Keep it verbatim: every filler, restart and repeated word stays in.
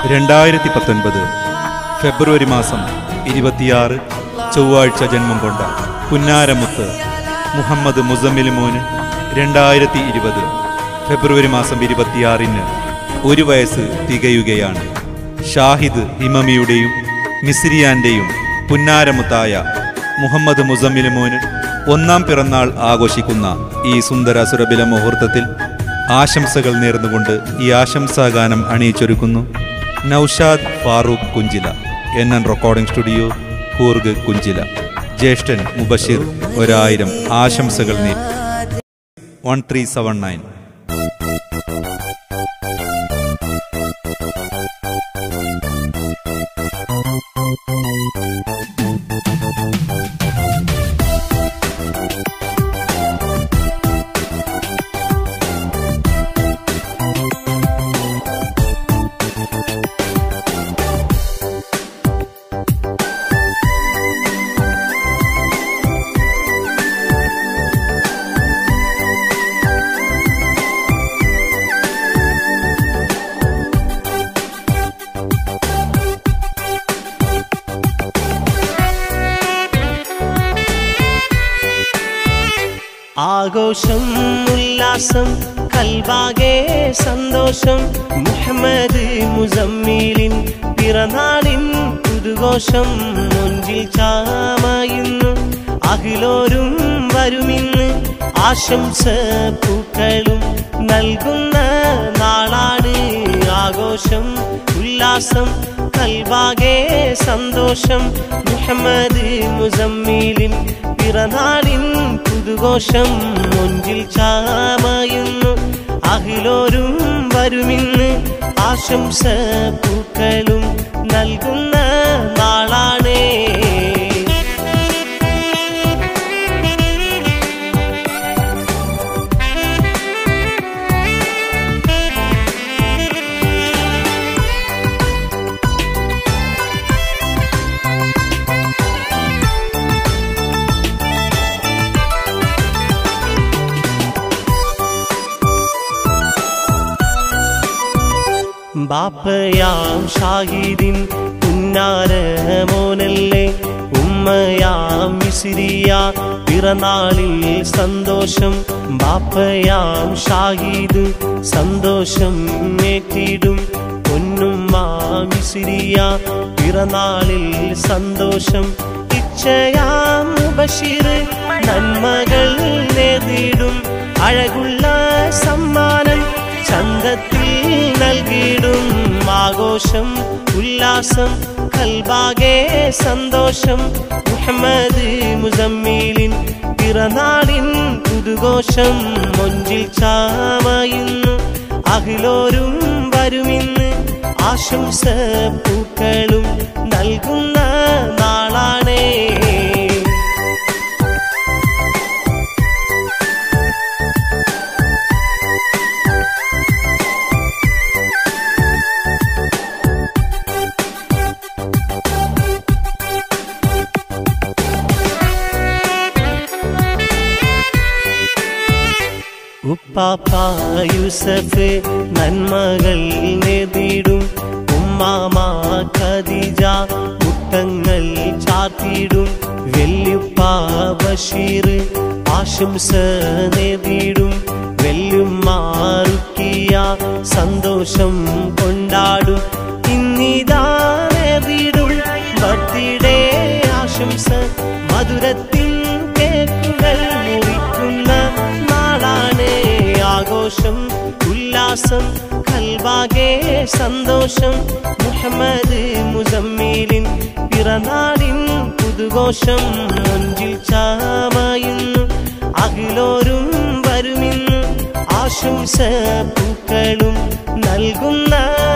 രണ്ടായിരത്തി പത്തൊൻപത് ഫെബ്രുവരി മാസം ഇരുപത്തിയാറ് ചൊവ്വാഴ്ച ജന്മം കൊണ്ട പുന്നാരമുത്ത് മുഹമ്മദ് മുസമ്മിൽ മോന് രണ്ടായിരത്തി ഇരുപത് ഫെബ്രുവരി മാസം ഇരുപത്തിയാറിന് ഒരു വയസ്സ് തികയുകയാണ്. ഷാഹിദ് ഹിമമിയുടെയും മിസ്രിയാന്റെയും പുന്നാരമുത്തായ മുഹമ്മദ് മുസമ്മിൽ മോന് ഒന്നാം പിറന്നാൾ ആഘോഷിക്കുന്ന ഈ സുന്ദര സുരഭില മുഹൂർത്തത്തിൽ ആശംസകൾ നേർന്നുകൊണ്ട് ഈ ആശംസാഗാനം അണിയിച്ചൊരുക്കുന്നു Naushad Farooq Kunchila, N N recording studio, Coorg Kunchila. ജ്യേഷ്ഠൻ മുബഷിർ ഒരായിരം ആശംസകൾ നേടി. One three seven nine. ആഘോഷം ഉല്ലാസം കൽവാകെ സന്തോഷം, മുഹമ്മദ് മുസമ്മിലിൻ പിറന്നാളിൻ പുതുഘോഷം. മുഞ്ചിൽ ചാമയുന്നു അഖിലോരും വരുമിന്ന്, ആശംസ പൂക്കളും നൽകുന്ന നാളാണ്. ആഘോഷം ഉല്ലാസം കൽവാകെ സന്തോഷം, മുഹമ്മദ് മുസമ്മിലിൻ പിറന്നാളിൻ പുതുഘോഷം. മുഞ്ചിൽ ചാമയുന്നു അഖിലോരും വരുമിന്ന്, ആശംസ പൂക്കളും നൽകുന്ന നാളാണേ. ബാപ്പയാം ഷാഹിദിൻ പുന്നാര മോനല്ലേ, ഉമ്മയാം മിസ്രിയ പിറന്നാളിൽ സന്തോഷം. ബാപ്പയാം ഷാഹിദ് സന്തോഷം ഏറ്റിടും, പൊന്നുമ്മ മിസ്രിയ പിറന്നാളിൽ സന്തോഷം. ഇച്ഛയാം മുബഷിർ നന്മകൾ നേടിടും, അഴകുള്ള സമ്മാനം ചന്തത്തിൽ നൽകിടും. ആഘോഷം ഉല്ലാസം കൽബാകെ സന്തോഷം, മുഹമ്മദ് മുസമ്മിലിൻ പിറന്നാളിൻ പുതുഘോഷം. മൊഞ്ചിൽ ചാമയുന്നു അഖിലോരും വരുമിന്ന്, ആശംസ പൂക്കളും നൽകുന്ന നാളാണേ. ഉപ്പാപ്പ യൂസഫ് നന്മകൾ നേടിടും, ഉമ്മാമ ഖദീജ മുത്തങ്ങൾ ചാർത്തിടും. വെല്ലുപ്പ ബഷീർ ആശംസ നേടിടും, വെല്ലുമ്മ റുക്കിയ സന്തോഷം കൊണ്ടാടും. ഇന്നിതാ നേടിടും ബർത്ത്ഡേ ആശംസ, മധുരത്തിൻ കേക്കുകൾ മുറിക്കുന്ന നാളാണ്. ആഘോഷം ഉല്ലാസം കൽബാകെ സന്തോഷം, മുഹമ്മദ് മുസമ്മിലിൻ പിറന്നാളിൻ പുതുഘോഷം. മുഞ്ചിൽ ചാമയുന്നു അഖിലോരും വരുമിന്ന്, ആശംസ പൂക്കളും നൽകുന്ന